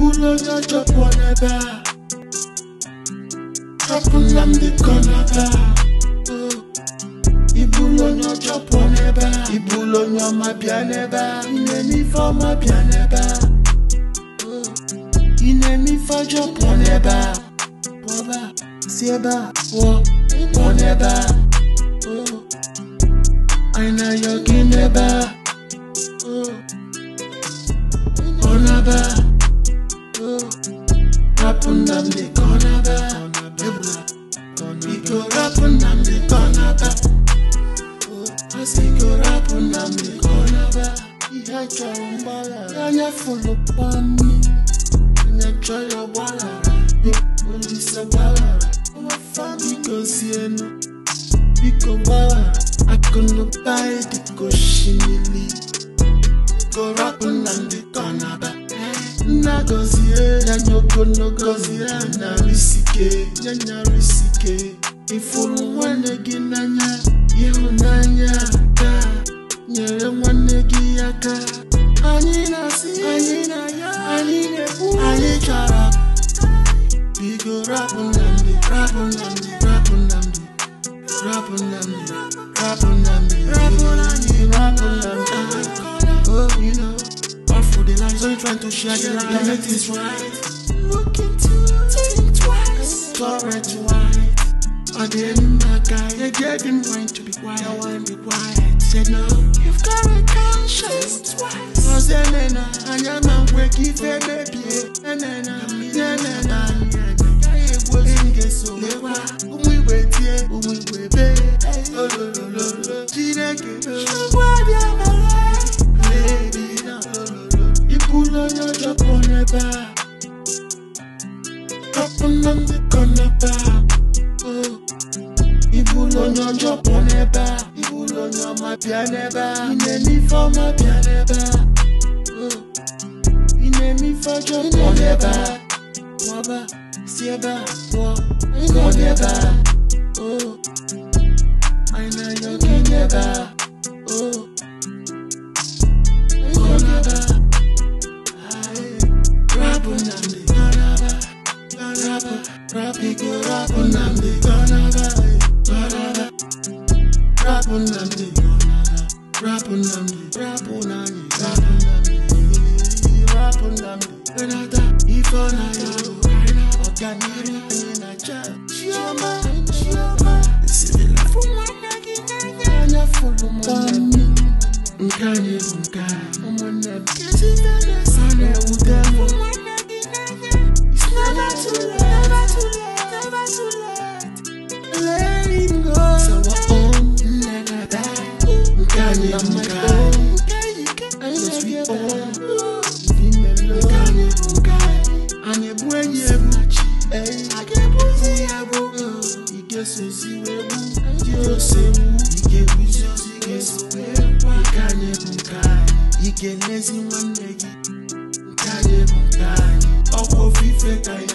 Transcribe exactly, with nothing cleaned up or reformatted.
Ibulo ya jopo neba. Dropping them the corner bar. Ibulo ya jopo neba. Ibulo ya mabia neba. Inemi for mabia neba. Inemi for jopo neba. Boba, sieba, wo, wo neba. Aina yogi neba. Onaba. Rapping them the corner bar. Go rapping them the corner bar. I see go rapping them the corner bar. Yeah, Jambala. Yanya full of money. Yanya try your bala. Big police a bala. My family go see no. Big bala. I couldn't buy the cushiony. Go rapping them the corner bar. Na gozie, nyanyo kono gozie, na risike, nyanya risike. Ifulu wane ginanya, ihu nanya ka, nyere wane giyaka. Ani nasi, ani na ya, ani nebu, ani chara. Bigo rapun namdi, rapun namdi, rapun namdi, rapun namdi, rapun namdi, rapun namdi, rapun namdi. Oh, you know. For the lies, only trying to share the light. Make this right. Look into think twice. Torrent white. I didn't my guy. They getting wine to be quiet. I want to be quiet. Said no. You've got a conscience twice. Was a nana. I am a wacky baby. And then I'm nana. I was in the so. We wait here. We wait there. Oh, lo, lo, lo, lo. Gina get Ibulo ya jopo neba. Dropping them the corner bar. Ibulo ya jopo neba. Ibulo ya mabia neba. Inemi for mabia neba. Inemi for jopo neba. Waba, sieba, wo, wo neba. Aina yogi neba. Rappi go rapping them the corner bar. Rapping them the corner bar. Rapping them the rapping them the rapping them the Renata. If I na yo, organic na cha. Chioma, chioma. Civil for one again. Anya full of money. Nkanye nkanye. Omone. Kesi na sana udemo. It's never too late. Never too late. Let him go. So I own, never die. Nkanye, Nkanye. Yes, we own. Nkanye, Nkanye. Anye bwenye buchi. Age buzi yabo. Ige sosi webu. Ige osewu. Ige buzi osi ige sowewu. Nkanye, Nkanye. Ige lezi wanegi. Nkanye, Nkanye. Ọkọ fife kai.